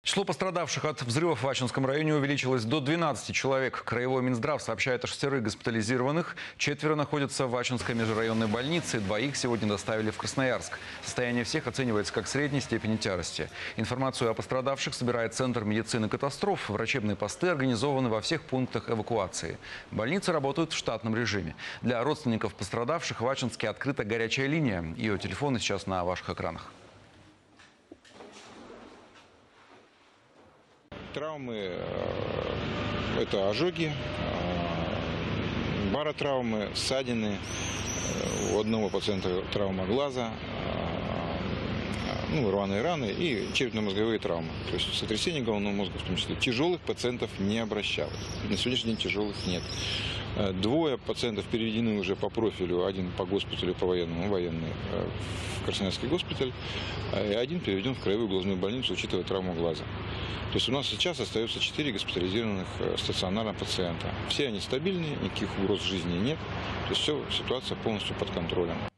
Число пострадавших от взрывов в Ачинском районе увеличилось до 12 человек. Краевой Минздрав сообщает о 6 госпитализированных. 4 находятся в Ачинской межрайонной больнице. 2 сегодня доставили в Красноярск. Состояние всех оценивается как средней степени тяжести. Информацию о пострадавших собирает Центр медицины катастроф. Врачебные посты организованы во всех пунктах эвакуации. Больницы работают в штатном режиме. Для родственников пострадавших в Ачинске открыта горячая линия. Ее телефоны сейчас на ваших экранах. Травмы – это ожоги, баротравмы, ссадины, у одного пациента травма глаза, рваные раны и черепно-мозговые травмы. То есть сотрясение головного мозга в том числе. Тяжелых пациентов не обращалось. На сегодняшний день тяжелых нет. 2 пациентов переведены уже по профилю, 1 по госпиталю, по военному, военный в Красноярский госпиталь, и 1 переведен в краевую глазную больницу, учитывая травму глаза. То есть у нас сейчас остается 4 госпитализированных стационарных пациента. Все они стабильные, никаких угроз жизни нет. То есть все, ситуация полностью под контролем.